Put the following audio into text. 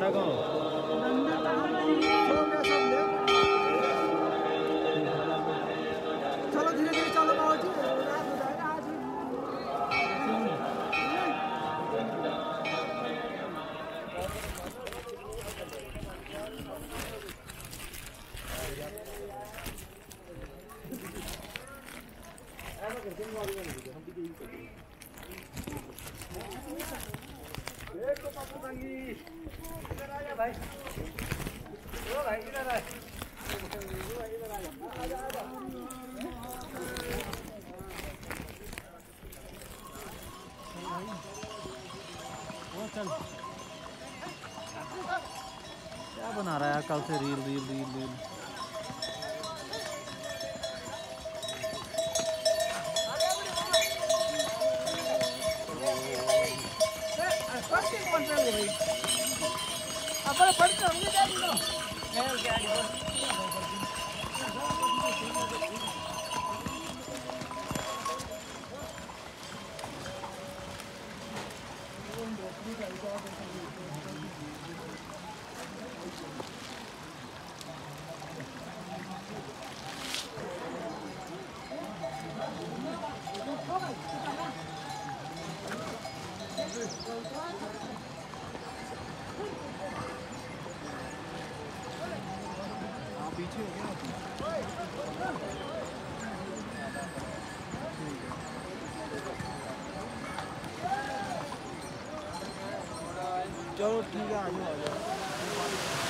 क्या कहो चलो धीरे धीरे चलो बाबूजी रात हो जाएगा आज ही इधर आ जा भाई ओ भाई इधर आ चल क्या बना रहा है यार कल से रील रील रील रील अपन पढ़ते होंगे क्या दिनो पीछे हो गया चलो ठीक है आ जाओ